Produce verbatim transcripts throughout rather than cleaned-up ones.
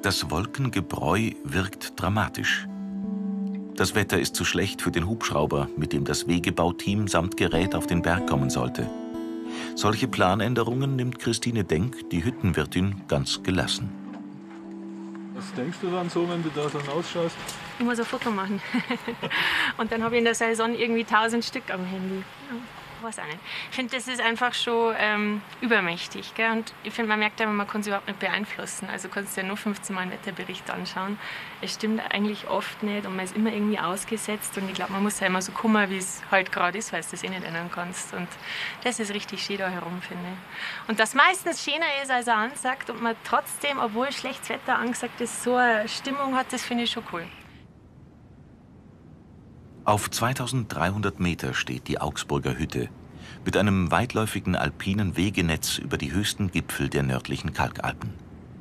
Das Wolkengebräu wirkt dramatisch. Das Wetter ist zu schlecht für den Hubschrauber, mit dem das Wegebauteam samt Gerät auf den Berg kommen sollte. Solche Planänderungen nimmt Christine Denk, die Hüttenwirtin, ganz gelassen. Was denkst du dann so, wenn du da so ausschaust? Ich muss ein Foto machen. Und dann habe ich in der Saison irgendwie tausend Stück am Handy. Ja, weiß auch nicht. Ich finde, das ist einfach schon ähm, übermächtig. Gell? Und ich finde, man merkt immer, man kann es überhaupt nicht beeinflussen. Also kannst du ja nur fünfzehn Mal einen Wetterbericht anschauen. Es stimmt eigentlich oft nicht und man ist immer irgendwie ausgesetzt. Und ich glaube, man muss ja immer so kommen, wie es halt gerade ist, weil du das eh nicht ändern kannst. Und das ist richtig schön da herum, finde ich. Und das meistens schöner ist, als er ansagt und man trotzdem, obwohl schlechtes Wetter angesagt ist, so eine Stimmung hat, das finde ich schon cool. Auf zweitausenddreihundert Meter steht die Augsburger Hütte mit einem weitläufigen alpinen Wegenetz über die höchsten Gipfel der nördlichen Kalkalpen.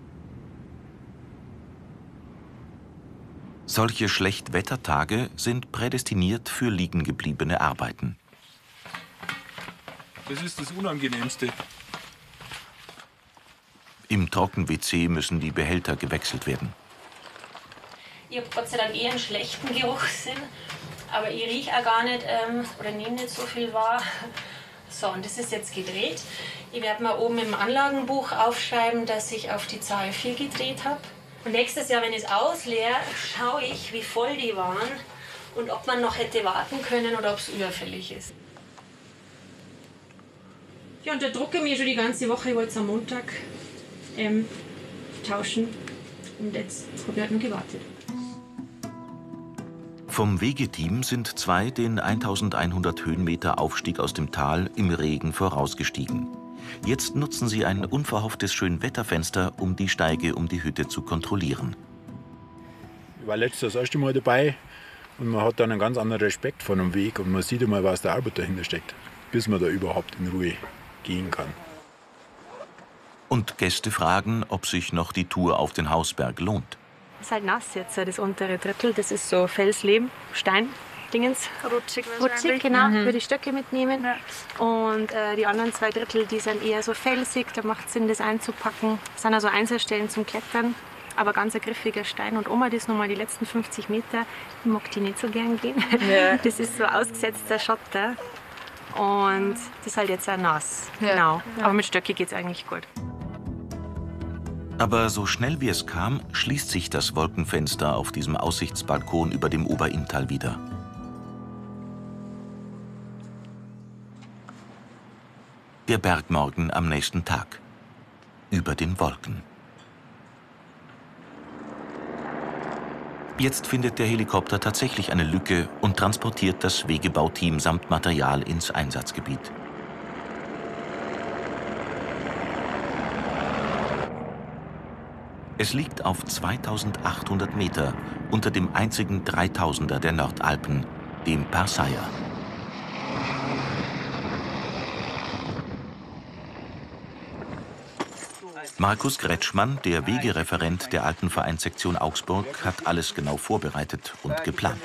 Solche Schlechtwettertage sind prädestiniert für liegengebliebene Arbeiten. Das ist das Unangenehmste. Im Trocken-W C müssen die Behälter gewechselt werden. Ich habe Gott sei Dank eher einen schlechten Geruchssinn, aber ich rieche auch gar nicht ähm, oder nehme nicht so viel wahr. So, und das ist jetzt gedreht. Ich werde mal oben im Anlagenbuch aufschreiben, dass ich auf die Zahl vier gedreht habe. Und nächstes Jahr, wenn ich es ausleere, schaue ich, wie voll die waren und ob man noch hätte warten können oder ob es überfällig ist. Ja, und da drucke ich mir schon die ganze Woche. Ich wollte es am Montag ähm, tauschen. Und jetzt habe ich halt nur gewartet. Vom Wegeteam sind zwei den eintausendeinhundert Höhenmeter Aufstieg aus dem Tal im Regen vorausgestiegen. Jetzt nutzen sie ein unverhofftes Schönwetterfenster, um die Steige um die Hütte zu kontrollieren. Ich war letztes Jahr das erste Mal dabei und man hat dann einen ganz anderen Respekt vor dem Weg und man sieht einmal, was der Arbeit dahinter steckt, bis man da überhaupt in Ruhe gehen kann. Und Gäste fragen, ob sich noch die Tour auf den Hausberg lohnt. Es ist halt nass jetzt, das untere Drittel. Das ist so Felslehm, Stein, Dingens. Rutschig Rutschig, genau, mhm. für die Stöcke mitnehmen. Ja. Und äh, die anderen zwei Drittel, die sind eher so felsig, da macht es Sinn, das einzupacken. Das sind also Einzelstellen zum Klettern, aber ganz ein griffiger Stein. Und Oma, das nochmal die letzten fünfzig Meter, ich mag die nicht so gern gehen. Ja. Das ist so ausgesetzter Schotter und das ist halt jetzt auch nass. Ja. Genau. Ja. Aber mit Stöcke geht es eigentlich gut. Aber so schnell wie es kam, schließt sich das Wolkenfenster auf diesem Aussichtsbalkon über dem Oberinntal wieder. Der Bergmorgen am nächsten Tag. Über den Wolken. Jetzt findet der Helikopter tatsächlich eine Lücke und transportiert das Wegebauteam samt Material ins Einsatzgebiet. Es liegt auf zweitausendachthundert Meter unter dem einzigen Dreitausender der Nordalpen, dem Parsaia. Markus Gretschmann, der Wegereferent der Alpenvereinssektion Augsburg, hat alles genau vorbereitet und geplant.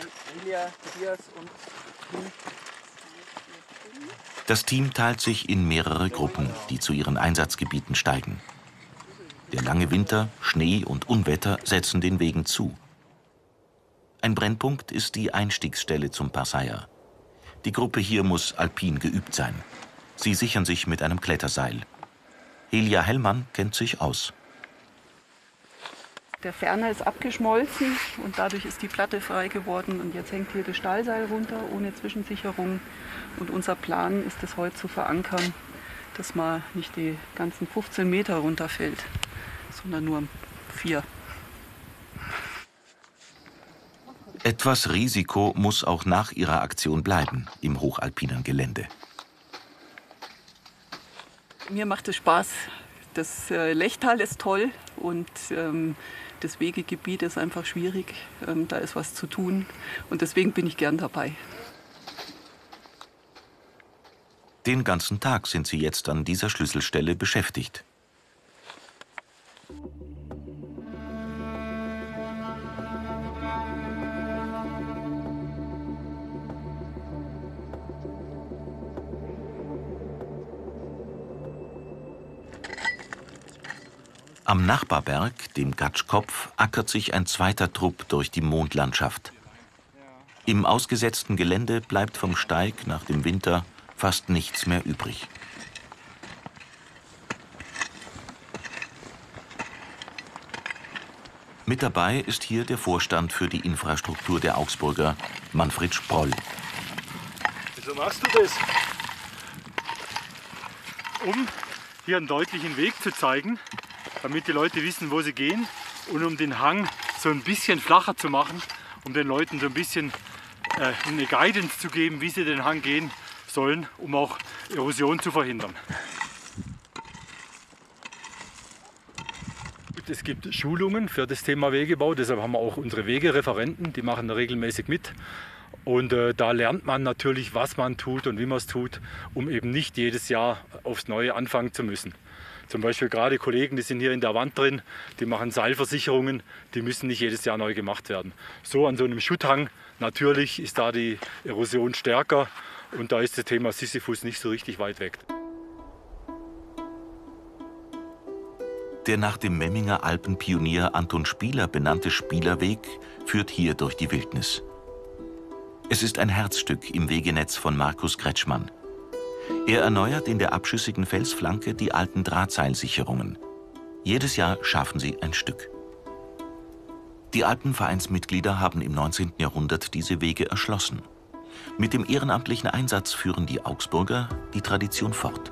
Das Team teilt sich in mehrere Gruppen, die zu ihren Einsatzgebieten steigen. Der lange Winter, Schnee und Unwetter setzen den Wegen zu. Ein Brennpunkt ist die Einstiegsstelle zum Parsaia. Die Gruppe hier muss alpin geübt sein. Sie sichern sich mit einem Kletterseil. Helia Hellmann kennt sich aus. Der Ferner ist abgeschmolzen und dadurch ist die Platte frei geworden. Und jetzt hängt hier das Stahlseil runter, ohne Zwischensicherung. Und unser Plan ist es heute zu verankern, dass man nicht die ganzen fünfzehn Meter runterfällt, sondern nur vier. Etwas Risiko muss auch nach ihrer Aktion bleiben im hochalpinen Gelände. Mir macht es Spaß. Das äh, Lechtal ist toll und ähm, das Wegegebiet ist einfach schwierig. Ähm, da ist was zu tun und deswegen bin ich gern dabei. Den ganzen Tag sind sie jetzt an dieser Schlüsselstelle beschäftigt. Am Nachbarberg, dem Gatschkopf, ackert sich ein zweiter Trupp durch die Mondlandschaft. Im ausgesetzten Gelände bleibt vom Steig nach dem Winter fast nichts mehr übrig. Mit dabei ist hier der Vorstand für die Infrastruktur der Augsburger, Manfred Sproll. Wieso machst du das? Um hier einen deutlichen Weg zu zeigen, damit die Leute wissen, wo sie gehen, und um den Hang so ein bisschen flacher zu machen, um den Leuten so ein bisschen äh, eine Guidance zu geben, wie sie den Hang gehen sollen, um auch Erosion zu verhindern. Es gibt Schulungen für das Thema Wegebau, deshalb haben wir auch unsere Wegereferenten, die machen da regelmäßig mit. Und äh, da lernt man natürlich, was man tut und wie man es tut, um eben nicht jedes Jahr aufs Neue anfangen zu müssen. Zum Beispiel gerade Kollegen, die sind hier in der Wand drin, die machen Seilversicherungen, die müssen nicht jedes Jahr neu gemacht werden. So an so einem Schutthang, natürlich ist da die Erosion stärker und da ist das Thema Sisyphus nicht so richtig weit weg. Der nach dem Memminger Alpenpionier Anton Spieler benannte Spielerweg führt hier durch die Wildnis. Es ist ein Herzstück im Wegenetz von Markus Kretschmann. Er erneuert in der abschüssigen Felsflanke die alten Drahtseilsicherungen. Jedes Jahr schaffen sie ein Stück. Die Alpenvereinsmitglieder haben im neunzehnten Jahrhundert diese Wege erschlossen. Mit dem ehrenamtlichen Einsatz führen die Augsburger die Tradition fort.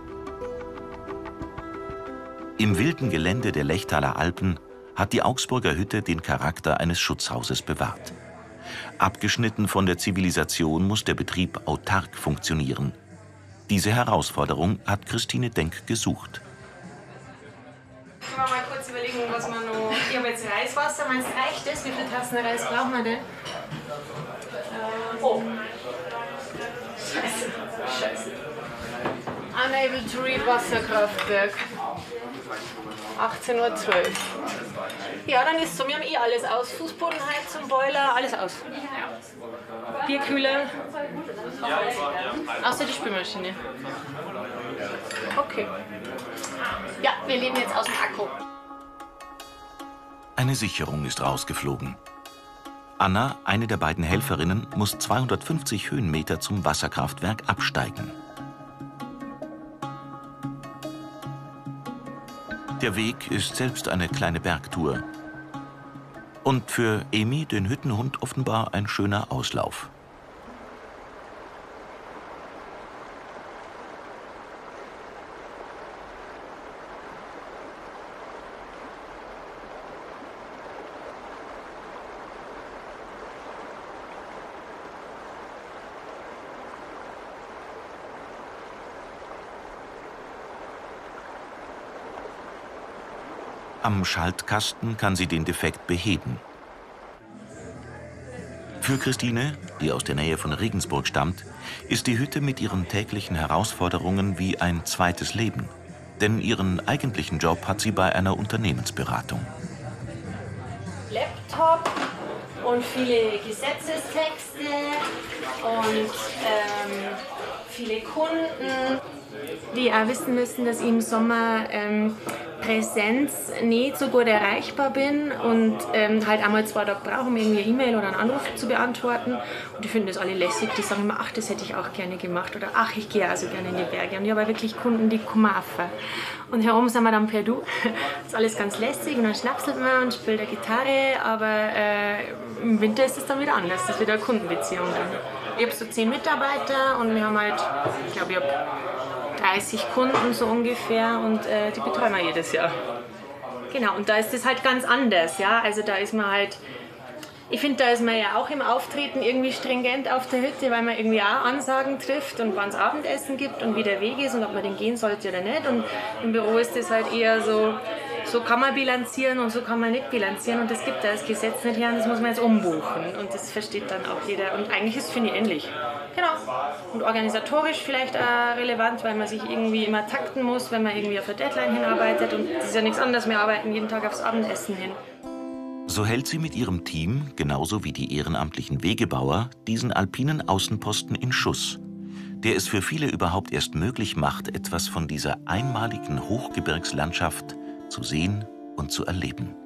Im wilden Gelände der Lechtaler Alpen hat die Augsburger Hütte den Charakter eines Schutzhauses bewahrt. Abgeschnitten von der Zivilisation muss der Betrieb autark funktionieren. Diese Herausforderung hat Christine Denk gesucht. Können wir mal kurz überlegen, was wir noch... Ich habe jetzt Reiswasser, meinst du, reicht das? Wie viel Tassen Reis brauchen wir denn? Oh. Scheiße. Scheiße. Unable to read Wasserkraftwerk. achtzehn Uhr zwölf. Ja, dann ist so, wir haben eh alles aus. Fußbodenheizung, Boiler, alles aus. Bierkühler. Außer die Spülmaschine. Okay. Ja, wir leben jetzt aus dem Akku. Eine Sicherung ist rausgeflogen. Anna, eine der beiden Helferinnen, muss zweihundertfünfzig Höhenmeter zum Wasserkraftwerk absteigen. Der Weg ist selbst eine kleine Bergtour. Und für Emi, den Hüttenhund, offenbar ein schöner Auslauf. Am Schaltkasten kann sie den Defekt beheben. Für Christine, die aus der Nähe von Regensburg stammt, ist die Hütte mit ihren täglichen Herausforderungen wie ein zweites Leben. Denn ihren eigentlichen Job hat sie bei einer Unternehmensberatung. Laptop und viele Gesetzestexte und ähm, viele Kunden, die auch wissen müssen, dass ich im Sommer ähm, Präsenz nicht so gut erreichbar bin und ähm, halt einmal zwei Tage brauche, um irgendwie eine E-Mail oder einen Anruf zu beantworten. Und die finden das alle lässig, die sagen immer, ach, das hätte ich auch gerne gemacht oder ach, ich gehe also gerne in die Berge. Und ich habe wirklich Kunden, die kommen einfach. Und herum sind wir dann per Du. Das ist alles ganz lässig und dann schnapselt man und spielt eine Gitarre, aber äh, im Winter ist es dann wieder anders, das ist wieder eine Kundenbeziehung dann. Ich habe so zehn Mitarbeiter und wir haben halt, ich glaube, ich habe dreißig Kunden so ungefähr und äh, die betreuen wir jedes Jahr. Genau, und da ist es halt ganz anders, ja, also da ist man halt, ich finde, da ist man ja auch im Auftreten irgendwie stringent auf der Hütte, weil man irgendwie auch Ansagen trifft und wann es Abendessen gibt und wie der Weg ist und ob man den gehen sollte oder nicht. Und im Büro ist das halt eher so, so kann man bilanzieren und so kann man nicht bilanzieren und das gibt da das Gesetz nicht her und das muss man jetzt umbuchen und das versteht dann auch jeder und eigentlich ist es, finde ich, ähnlich. Genau. Und organisatorisch vielleicht auch relevant, weil man sich irgendwie immer takten muss, wenn man irgendwie auf der Deadline hinarbeitet und es ist ja nichts anderes, wir arbeiten jeden Tag aufs Abendessen hin. So hält sie mit ihrem Team, genauso wie die ehrenamtlichen Wegebauer, diesen alpinen Außenposten in Schuss, der es für viele überhaupt erst möglich macht, etwas von dieser einmaligen Hochgebirgslandschaft zu sehen und zu erleben.